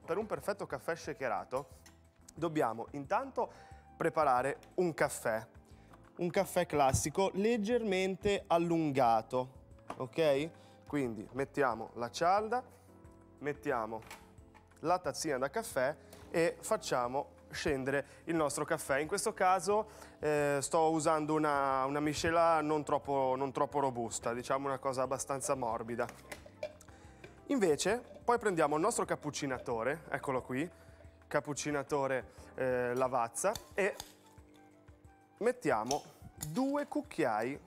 per un perfetto caffè shakerato dobbiamo intanto preparare un caffè classico leggermente allungato, ok? Quindi mettiamo la cialda, mettiamo la tazzina da caffè e facciamo scendere il nostro caffè. In questo caso sto usando una miscela non troppo robusta, diciamo una cosa abbastanza morbida. Invece poi prendiamo il nostro cappuccinatore, eccolo qui, cappuccinatore Lavazza, e mettiamo due cucchiai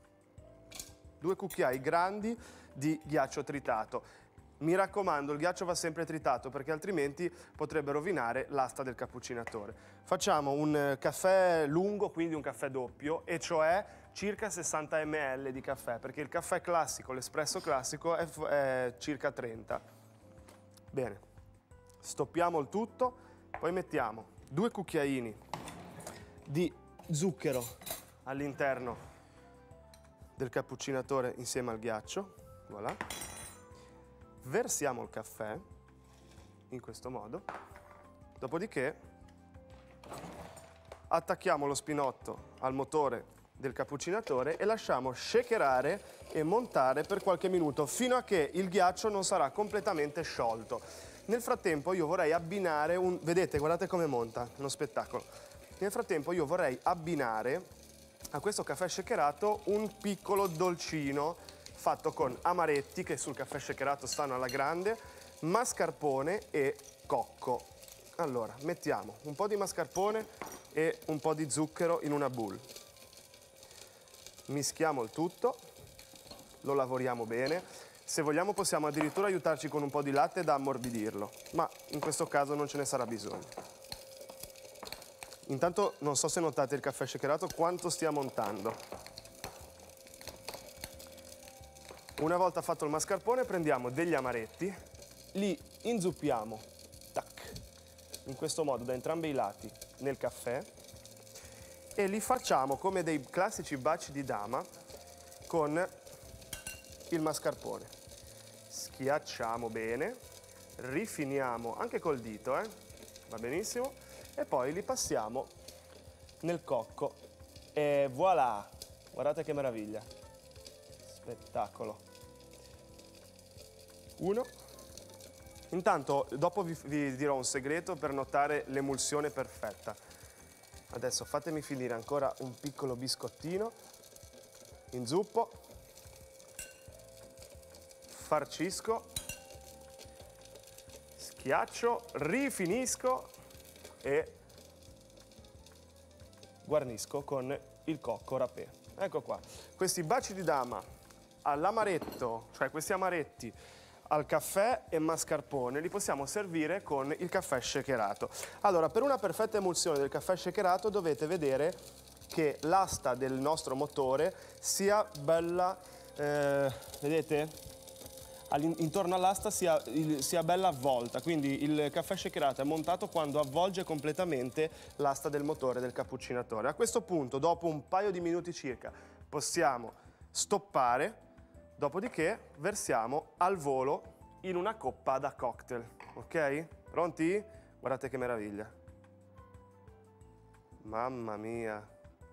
grandi di ghiaccio tritato. Mi raccomando, il ghiaccio va sempre tritato perché altrimenti potrebbe rovinare l'asta del cappuccinatore. Facciamo un caffè lungo, quindi un caffè doppio, e cioè circa 60 ml di caffè, perché il caffè classico, l'espresso classico, è circa 30. Bene, stoppiamo il tutto, poi mettiamo 2 cucchiaini di zucchero all'interno del cappuccinatore insieme al ghiaccio, voilà. Versiamo il caffè in questo modo, dopodiché attacchiamo lo spinotto al motore del cappuccinatore e lasciamo shakerare e montare per qualche minuto fino a che il ghiaccio non sarà completamente sciolto. Nel frattempo io vorrei abbinare vedete, guardate come monta, uno spettacolo. Nel frattempo io vorrei abbinare a questo caffè shakerato un piccolo dolcino fatto con amaretti, che sul caffè shakerato stanno alla grande, mascarpone e cocco. Allora, mettiamo un po' di mascarpone e un po' di zucchero in una boule. Mischiamo il tutto, lo lavoriamo bene. Se vogliamo possiamo addirittura aiutarci con un po' di latte da ammorbidirlo, ma in questo caso non ce ne sarà bisogno. Intanto non so se notate il caffè shakerato quanto stia montando. Una volta fatto il mascarpone prendiamo degli amaretti, li inzuppiamo, tac, in questo modo da entrambi i lati nel caffè e li facciamo come dei classici baci di dama con il mascarpone. Schiacciamo bene, rifiniamo anche col dito, va benissimo, e poi li passiamo nel cocco e voilà, guardate che meraviglia, spettacolo. Uno. Intanto dopo vi dirò un segreto per notare l'emulsione perfetta. Adesso fatemi finire ancora un piccolo biscottino, inzuppo, farcisco, schiaccio, rifinisco e guarnisco con il cocco râpé. Ecco qua, questi baci di dama all'amaretto, cioè questi amaretti al caffè e mascarpone, li possiamo servire con il caffè shakerato. Allora, per una perfetta emulsione del caffè shakerato dovete vedere che l'asta del nostro motore sia bella, vedete? Intorno all'asta sia bella avvolta, quindi il caffè shakerato è montato quando avvolge completamente l'asta del motore del cappuccinatore. A questo punto, dopo un paio di minuti circa, possiamo stoppare. Dopodiché versiamo al volo in una coppa da cocktail, ok? Pronti? Guardate che meraviglia. Mamma mia.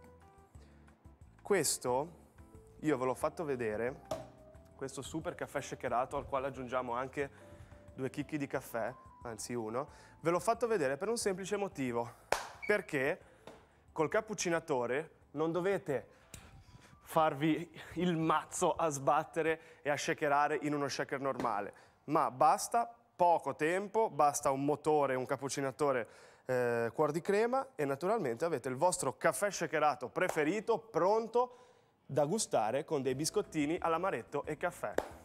Questo io ve l'ho fatto vedere, questo super caffè shakerato al quale aggiungiamo anche 2 chicchi di caffè, anzi uno. Ve l'ho fatto vedere per un semplice motivo, perché col cappuccinatore non dovete farvi il mazzo a sbattere e a shakerare in uno shaker normale, ma basta poco tempo, basta un motore, un cappuccinatore cuor di crema e naturalmente avete il vostro caffè shakerato preferito pronto da gustare con dei biscottini all'amaretto e caffè.